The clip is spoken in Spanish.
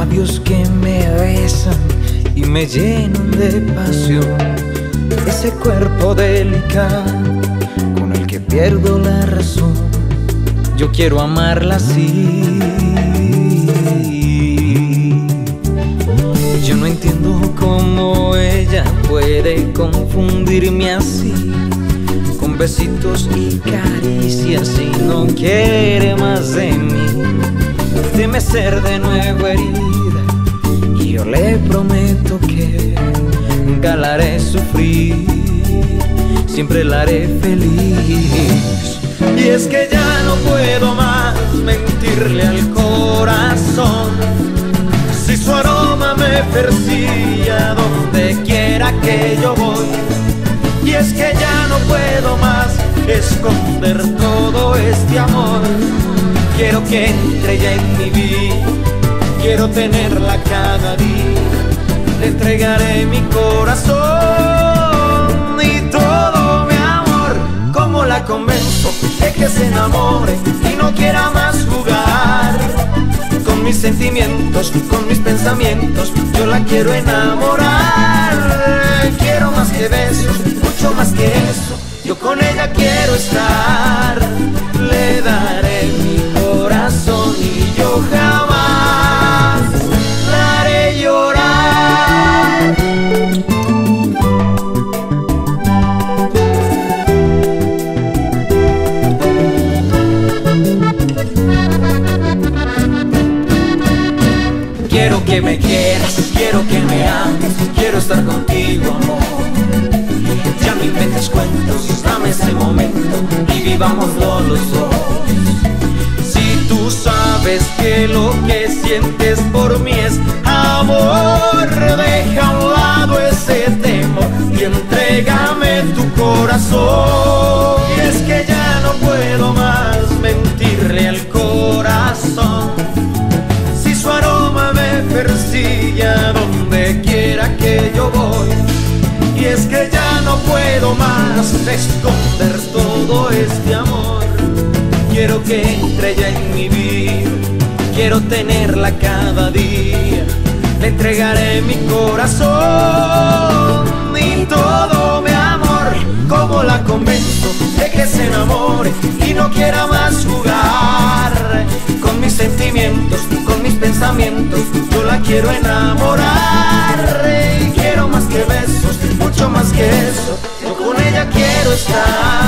labios que me besan y me llenan de pasión, ese cuerpo delicado con el que pierdo la razón. Yo quiero amarla así. Yo no entiendo cómo ella puede confundirme así, con besitos y caricias, y no quiere más de mí. Teme ser de nuevo herida y yo le prometo que nunca la haré sufrir, siempre la haré feliz. Y es que ya no puedo más mentirle al corazón, si su aroma me persigue a donde quiera que yo voy. Y es que ya no puedo más esconder todo este amor. Quiero que entre ya en mi vida, quiero tenerla cada día. Le entregaré mi corazón y todo mi amor. ¿Cómo la convenzo de que se enamore y no quiera más jugar con mis sentimientos, con mis pensamientos? Yo la quiero enamorar. Quiero más que besos, mucho más que eso. Yo con ella quiero estar. Le daré mi corazón y yo jamás la haré llorar. Quiero que me quieras, quiero que me ames, quiero estar contigo, amor. Ya no inventes cuentos, dame ese momento y vivámoslo los dos. Si tú sabes que lo que sientes por mí es amor, deja a un lado ese temor y entrégame tu corazón. Y es que ya no puedo más mentirle al corazón, si su aroma me persigue a donde quiera que yo voy. Y es que ya no puedo más esconder todo este amor. Quiero que entre ya en mi vida, quiero tenerla cada día. Le entregaré mi corazón y todo mi amor. ¿Cómo la convenzo de que se enamore y no quiera más jugar con mis sentimientos, con mis pensamientos? Yo la quiero enamorar. Quiero más que besos, mucho más que eso. Yo con ella quiero estar.